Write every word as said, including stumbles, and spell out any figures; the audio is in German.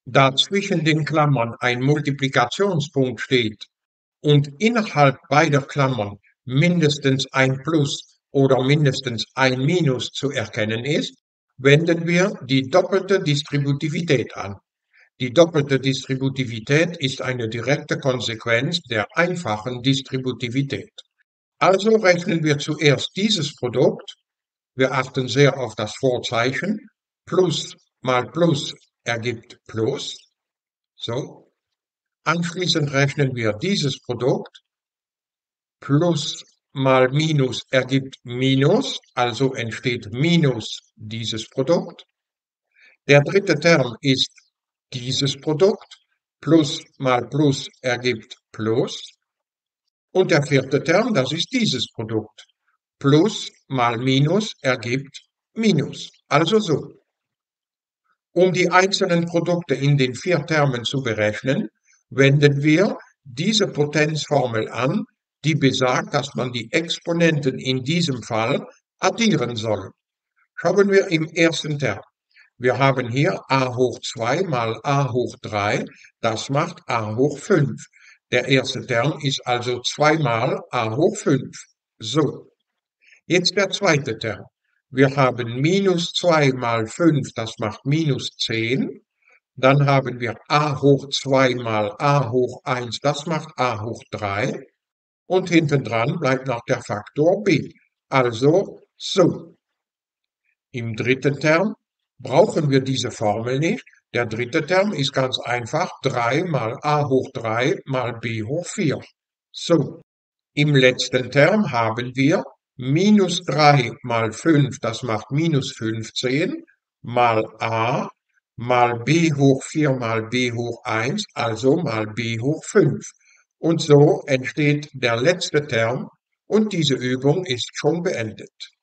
Da zwischen den Klammern ein Multiplikationspunkt steht und innerhalb beider Klammern mindestens ein Plus oder mindestens ein Minus zu erkennen ist, wenden wir die doppelte Distributivität an. Die doppelte Distributivität ist eine direkte Konsequenz der einfachen Distributivität. Also rechnen wir zuerst dieses Produkt. Wir achten sehr auf das Vorzeichen. Plus mal Plus ergibt Plus. So. Anschließend rechnen wir dieses Produkt. Plus mal Minus ergibt Minus, also entsteht Minus dieses Produkt. Der dritte Term ist dieses Produkt. Plus mal Plus ergibt Plus. Und der vierte Term, das ist dieses Produkt. Plus mal Minus ergibt Minus. Also so. Um die einzelnen Produkte in den vier Termen zu berechnen, wenden wir diese Potenzformel an, die besagt, dass man die Exponenten in diesem Fall addieren soll. Schauen wir im ersten Term. Wir haben hier a hoch zwei mal a hoch drei, das macht a hoch fünf. Der erste Term ist also zwei mal a hoch fünf. So, jetzt der zweite Term. Wir haben minus zwei mal fünf, das macht minus zehn. Dann haben wir a hoch zwei mal a hoch eins, das macht a hoch drei. Und hinten dran bleibt noch der Faktor b. Also so. Im dritten Term brauchen wir diese Formel nicht. Der dritte Term ist ganz einfach drei mal a hoch drei mal b hoch vier. So, im letzten Term haben wir minus drei mal fünf, das macht minus fünfzehn, mal a mal b hoch vier mal b hoch eins, also mal b hoch fünf. Und so entsteht der letzte Term und diese Übung ist schon beendet.